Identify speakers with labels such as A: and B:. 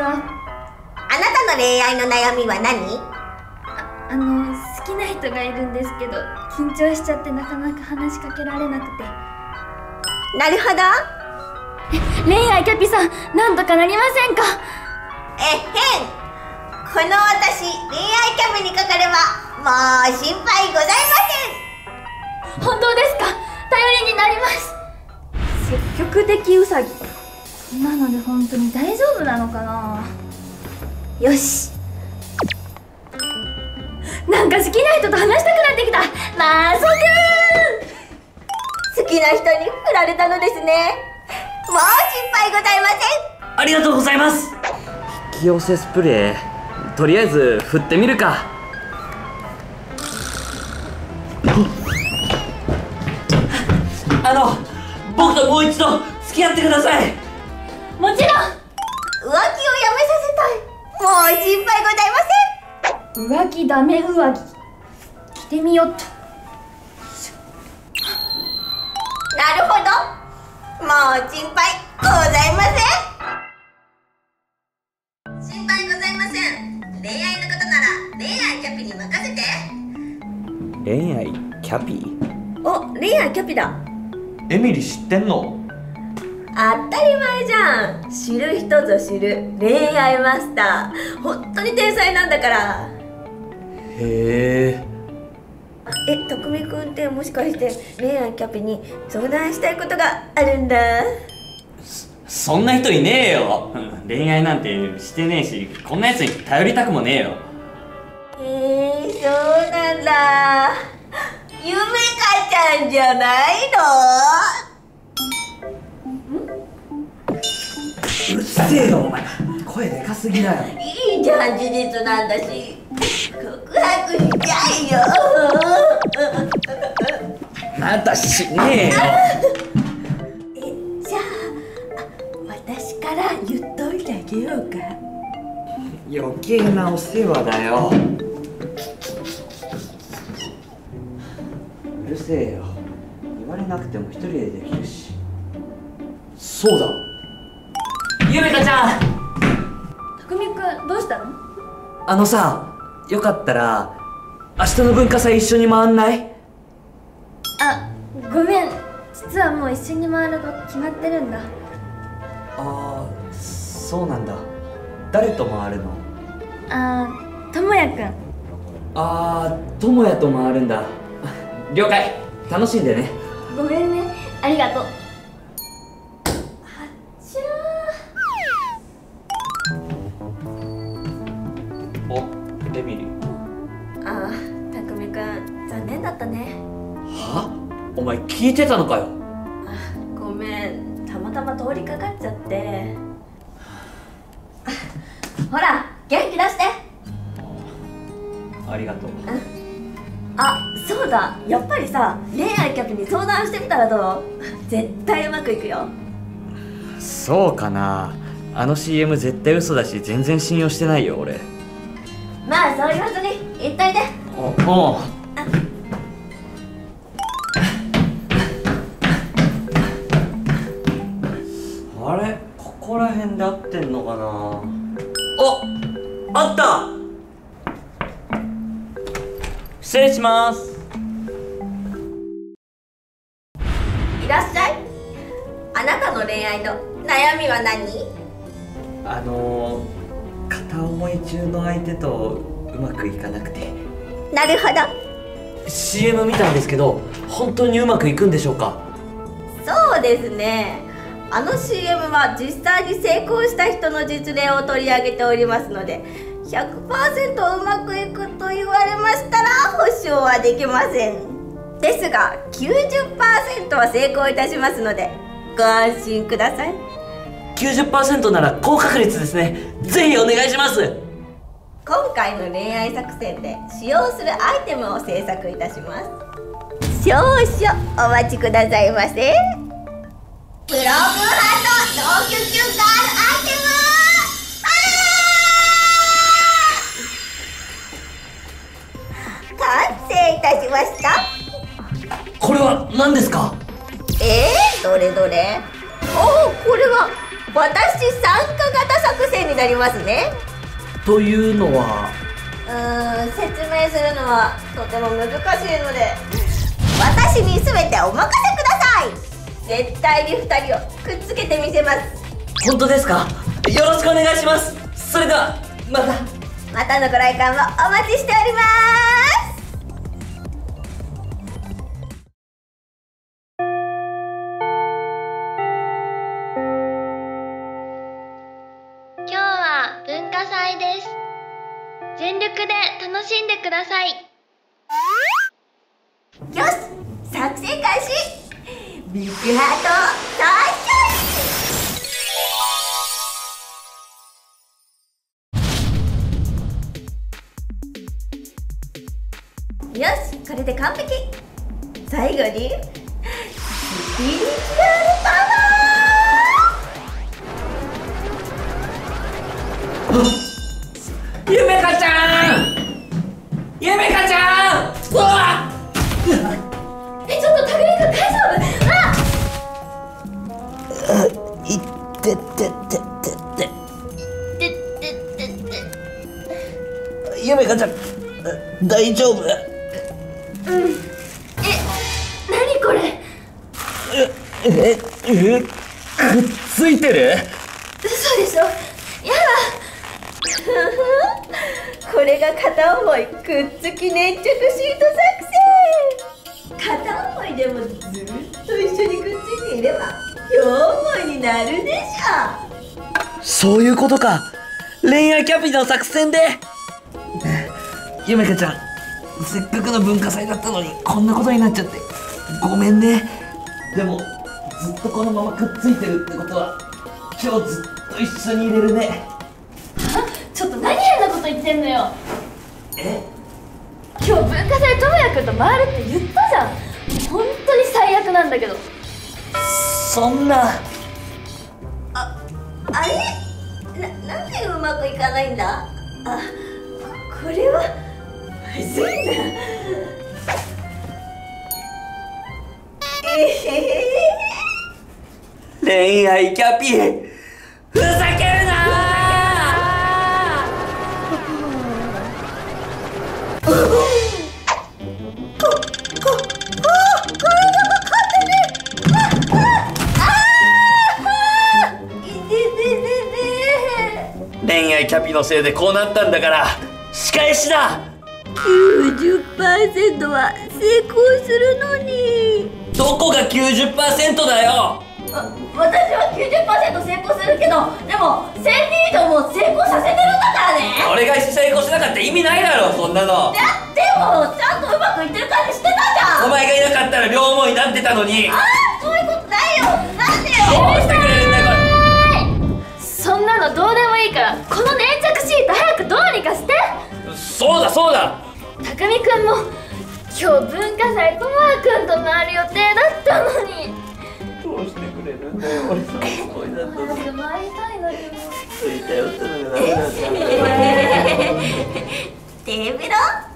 A: は。
B: あなたの恋愛の悩みは何？
A: 好きな人がいるんですけど、緊張しちゃってなかなか話しかけられなくて。
B: なるほど。
A: 恋愛キャピさん、なんとかなりませんか？
B: えへん。この私、恋愛キャピにかかればもう心配ございません。
A: 本当ですか？頼りになります。積極的ウサギ。そんなので本当に大丈夫なのかな。よし、なんか好きな人と話したくなってきた。マソくん、
B: 好きな人に振られたのですね。もう心配ございません。
C: ありがとうございます。引き寄せスプレー、とりあえず振ってみるか。僕ともう一度付き合ってください。
A: もちろん。
B: 浮気をやめさせたい。もう心配ございません。
A: 浮気ダメ上着着てみよっと。
B: なるほど。もう心配ございません。心配ございません。恋愛のことなら恋愛キャピに任せて。
C: 恋愛キャピ？
B: お、恋愛キャピだ。
C: エミリ知ってんの？
B: 当たり前じゃん。知る人ぞ知る恋愛マスター。本当に天才なんだから。
C: へえ。
B: たくみくんってもしかして恋愛キャピに相談したいことがあるんだ？
C: そんな人いねえよ。恋愛なんてしてねえし、こんなやつに頼りたくもねえよ。
B: そうなんだ。ゆめかちゃんじゃないの？
C: うるせえよお前、声でかすぎだよ。
B: いいじゃん、事実なんだし。告白しちゃえよ。
C: あんたしねえよ。
B: じゃあ私から言っといてあげようか。
C: 余計なお世話だよ。うるせえよ。言われなくても一人でできるし。そうだ、ゆめかちゃん。
A: たくみくん、どうしたの？
C: よかったら明日の文化祭一緒に回んない？
A: ごめん、実はもう一緒に回るの決まってるんだ。
C: そうなんだ。誰と回るの？
A: ともやくん。
C: ともやと回るんだ。了解、楽しんでね。
A: ごめんね、ありがとう。
C: エミリ。
B: たくみくん残念だったね。
C: は？お前聞いてたのかよ。
B: ごめん、たまたま通りかかっちゃって。ほら、元気出して。
C: ありがとう。
B: そうだ、やっぱりさ、恋愛キャピに相談してみたらどう？絶対うまくいくよ。
C: そうかな。あの CM 絶対嘘だし、全然信用してないよ俺。
B: まあそう言わずに言っといて。
C: あれ、ここら辺で合ってんのかな。あった。失礼します。
B: いらっしゃい。あなたの恋愛の悩みは何？
C: 片思い中の相手とうまくいかなくて。
B: なるほど。
C: CM 見たんですけど、本当にうまくいくんでしょうか？
B: そうですね。あの CM は実際に成功した人の実例を取り上げておりますので、 100% うまくいくと言われましたら保証はできません。ですが 90% は成功いたしますのでご安心ください。
C: 90% なら高確率ですね。ぜひお願いします。
B: 今回の恋愛作戦で使用するアイテムを制作いたします。少々お待ちくださいませ。プログハート同居中ガールアイテム完成いたしました。
C: これは何ですか？
B: どれどれ。これは私参加型作戦になりますね。
C: というのは。
B: 説明するのはとても難しいので、私に全てお任せください。絶対に2人をくっつけてみせます。
C: 本当ですか？よろしくお願いします。それでは
B: またのご来館もお待ちしております。
A: 今日は文化祭です。全力で楽しんでください。
B: よし、作戦開始。ビッグハート大キャッチ。よし、これで完璧。最後にスピリチュアルパワー。
C: ゆめかちゃん、ゆめかちゃん、うわっ、
A: ちょっとたぐりくん大丈夫？
C: いってってってってゆめかちゃん、大丈夫？
A: 何これ？
C: くっついてる？
A: 嘘でしょ？やだ。
B: これが片思いくっつき粘着シート作戦。片思いでもずっと一緒にくっついていれば両思いになるでしょ。
C: そういうことか。恋愛キャピの作戦で。ゆめかちゃん、せっかくの文化祭だったのにこんなことになっちゃってごめんね。でもずっとこのままくっついてるってことは今日ずっと一緒にいれるね。
A: ちょっと何変なこと言ってんのよ。
C: え？
A: 今日文化祭ともやくんと回るって言ったじゃん。本当に最悪なんだけど。
C: そんな。
B: あれ？なんでうまくいかないんだ？これはまずいな。
C: 恋愛キャピ、ふざけるな恋愛キャピのせいでこうなったんだから仕返しだ。
B: 90% は成功するのに。
C: どこが 90% だよ。
B: 私は 90% 成功するけど、でも1000人以上も成功させてるんだからね。
C: 俺が成功しなかったら意味ないだろ、そんなの。
B: でもちゃんとうまくいってる感じしてたじゃん。
C: お前がいなかったら両思いになってたのに。
B: そういうことないよ。なんでよ。
C: どうしてくれるんだよこれ。
A: そんなのどうでもいいから、この粘着シート早くどうにかして。
C: そうだそうだ。
A: たくみくんも今日文化祭ともやくんと回る予定だったのに。
C: どうしてくれるんだよ。俺さ、思いだったのに。
A: 早く回りたいのに。
C: ついたよってのがダメなんだ。
B: てめろ。